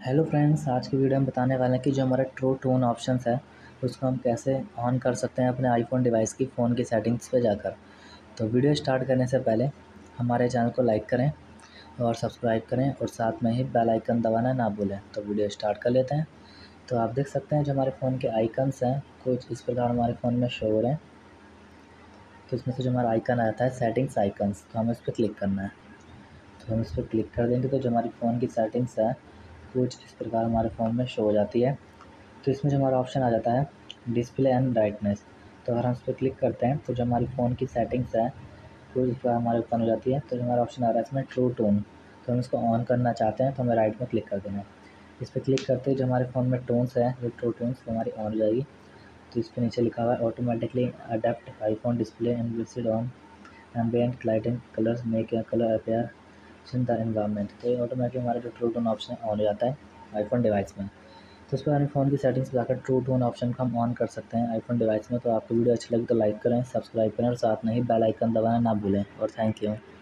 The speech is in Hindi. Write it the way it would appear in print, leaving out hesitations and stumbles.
हेलो फ्रेंड्स, आज की वीडियो में बताने वाले हैं कि जो हमारा ट्रू टोन ऑप्शंस है उसको हम कैसे ऑन कर सकते हैं अपने आईफोन डिवाइस की फ़ोन की सेटिंग्स पे जाकर। तो वीडियो स्टार्ट करने से पहले हमारे चैनल को लाइक करें और सब्सक्राइब करें और साथ में ही बेल आइकन दबाना ना भूलें। तो वीडियो स्टार्ट कर लेते हैं। तो आप देख सकते हैं जो हमारे फ़ोन के आइकन्स हैं कुछ इस प्रकार हमारे फ़ोन में शो हो रहे हैं। तो इसमें से जो हमारा आइकन आता है सेटिंग्स आइकन्स, तो हमें इस पर क्लिक करना है। तो हम इस पर क्लिक कर देंगे तो जो हमारी फ़ोन की सेटिंग्स है कुछ इस प्रकार हमारे फ़ोन में शो हो जाती है। तो इसमें जो हमारा ऑप्शन आ जाता है डिस्प्ले एंड ब्राइटनेस। तो अगर हम इस पर क्लिक करते हैं तो जो हमारी फ़ोन की सेटिंग्स है वो इस पर हमारे ओपन हो जाती है। तो जो हमारा ऑप्शन आ रहा है इसमें ट्रू टोन, तो हम इसको ऑन करना चाहते हैं तो हमें राइट में क्लिक कर देना है। इस पर क्लिक करते ही जो हमारे फ़ोन में टोन्स है जो ट्रू टोन्स वो हमारी ऑन हो जाएगी। तो इस पर नीचे लिखा हुआ है automatically adapt iPhone display and visit on ambient lighting colours make a colour appear in the environment. तो ये ऑटोमेटिकली हमारा जो ट्रू टोन ऑप्शन है ऑन हो जाता है आईफोन डिवाइस में। तो उस पर हमारे फ़ोन की सेटिंग्स पे जाकर ट्रू टोन ऑप्शन को हम ऑन कर सकते हैं आईफोन डिवाइस में। तो आपको वीडियो अच्छी लगी तो लाइक करें, सब्सक्राइब करें और साथ में ही बेल आइकन दबाना ना भूलें। और थैंक यू।